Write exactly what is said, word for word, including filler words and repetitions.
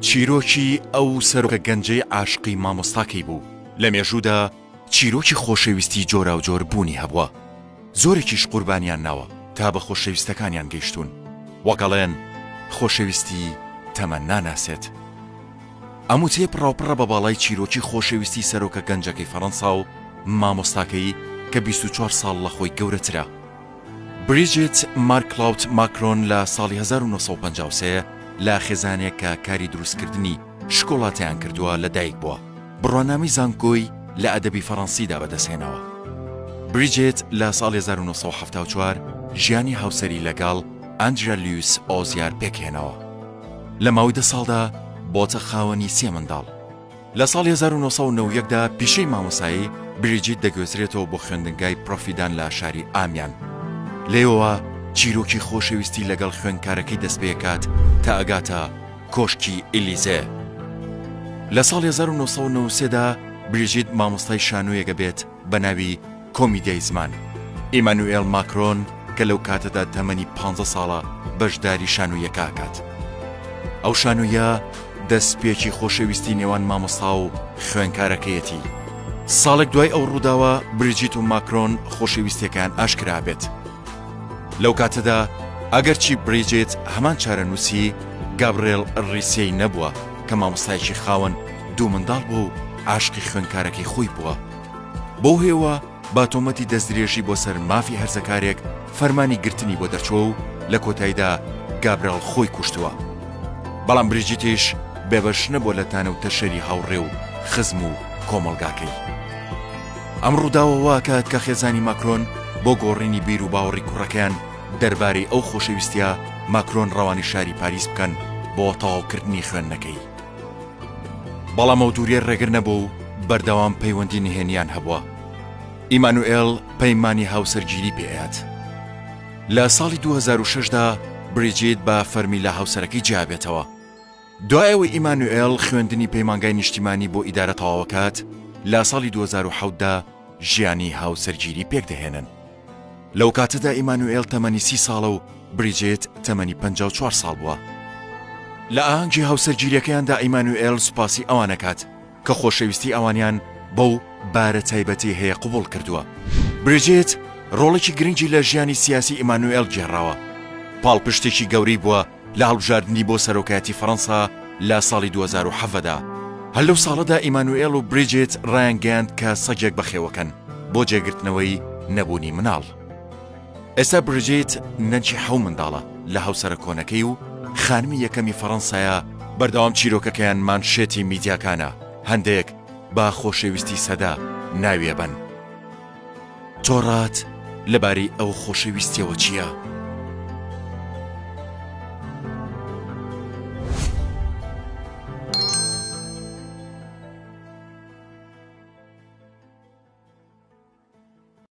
چیرۆکی ئەو سەرۆکە گەنجەی عاشقی مامۆستاکەی بوو. لە مێژوودا چیرۆکی خۆشەویستی جۆرا و جۆر بوونی هەبووە. زۆرێکیش قوربانیان ناوە تا بە خۆشەویستەکانیان گەیشتون. وەگەڵێن خۆشەویستی تەمەن ناناسێت. ئەموچێ پڕاوپڕە بە باڵای چیرۆکی خۆشەویستی سەرۆکە گەنجەکەی فەڕەنسا و مامۆستاکەی کە بیست و چوار ساڵ لە خۆی گەورەترە. بریجێت مارکلاوت ماکرۆن لە ساڵی هەزار و نۆ سەد و پەنجا و سێ لە خێزانێک کە کاری دروستکردنی شکۆڵاتیان کردووە لەدایک بووە. بڕوانامی زانکۆی لە ئەدەبی فەڕەنسیدا بەدەستهێنەوە. بریجێت لە ساڵی هەزار و نۆ سەد و هەفتاد و چوار ژیانی هاوسەری لەگەڵ ئەندرا لیوس ئۆزیار پێکهێنەوە. لە ماوەی دە ساڵدا بۆتە خاوەنی سێ منداڵ. لە ساڵی هەزار و نۆ سەد و نەوە یەکدا پیشەی مامۆسایی بریجیت دەگوێزرێتەوە بۆ خوێندنگای پرۆفیدان لە شاری ئامیان. لێەوە چیرۆکی خۆشەویستی لەگەڵ خوێندکارەکەی دەست پێکات تا ئەگاتە کۆشکی ئیلیزێ. لە ساڵی هەزار و نۆ سەد و نەوە و سێدا بریجیت مامۆستای شانۆیەکە بێت بە ناوی کۆمیدیای زمان. ئیمانوئێل ماکرۆن کە لەو کاتەدا تەمەنی پانزە ساڵە بەشداری شانۆیەکە ئاکات. ئەو شانۆیە دەستپێکی خۆشەویستی نێوان مامۆستا و خوێندکارەکەیەتی. ساڵێک دوای ئەو ڕووداوە بریجیت و ماکرۆن خۆشەویستیەکان ئاشکرا بێت. لەو کاتەدا ئەگەرچی بریجێت هەمان چارەنووسی گابرێل ڕیسیەی نەبووە کە مامۆستایەکی خاوەن دوو منداڵ بوو و عاشقی خوێندکارەکەی خۆی بووە. بۆ هێوە با تۆمەتی دەستدرێژی بۆ سەر مافی هەرزەکارێک فەرمانی گرتنی بۆ دەرچووە و لە کۆتاییدا گابرێل خۆی کوشتووە. بەڵام بریجیتیش بێبەش نەبووە لە تانە و تەشەری هاوڕێ و خزم و کۆمەڵگاکەی. ئەم ڕووداوە واکات کە خێزانی ماکرۆن بۆ گۆڕینی بیر و باوەڕی کوڕەکەیان دەربارەی ئەو خۆشەویستیە ماکرۆن ڕەوانی شاری پاریس بکەن بۆ تەواوکردنی خوێندنەکەی. بەڵام ئەو دووریە ڕێگر نەبوو و بەردەوام پەیوەندی نهێنیان هەبووە. ئیمانوئێل پەیمانی هاوسەرگیری پێهات. لە ساڵی دوو هەزار و شەشدا بریجیت بە فەرمی لە هاوسەرەکەی جیابێتەوە. دوایەوەی ئیمانوئێل خوێندنی پەیمانگای نیشتیمانی بۆ ئیدارە تەواوەکات، لە ساڵی دوو هەزار و حەوتدا ژیانی هاوسەرگیری پێکدەهێنن. لەو کاتەدا ئیمانوئێل تەمەنی سی ساڵە و بریجێت تەمەنی پەنجا و چوار ساڵ بووە. لە ئاهەنگی هاوسەرگیریەکەیاندا ئیمانوئێل سوپاسی ئەوانەکات کە خۆشەویستی ئەوانیان بەو بارە تایبەتی هەیە قبوڵ کردووە. بریجێت ڕۆڵێکی گرنگی لە ژیانی سیاسی ئیمانوئێل گێڕاوە. پاڵپشتێکی گەورەی بووە لە هەڵبژاردننی بۆ سەرۆکایەتی فەڕەنسا لە ساڵی دوو هەزار و حەڤەدا. هەر لەو ساڵەدا ئیمانوئێل و بریجێت ڕایانگەیاند کە سەگێک بەخێوەکەن بۆ جێگرتنەوەی نەبوونی مناڵ. ئێستا بریجێت نەنجی حەو منداڵە لە هاوسەرە کۆنەکەی و خانمی یەکەمی فەڕەنسایە. بەردەوام چیرۆکەکەیان مانشێتی میدیاکانە، هەندێک با خۆشەویستی سەدا ناوێبن. تۆڕات لەبارەی ئەو خۆشەویستیەوە چییە؟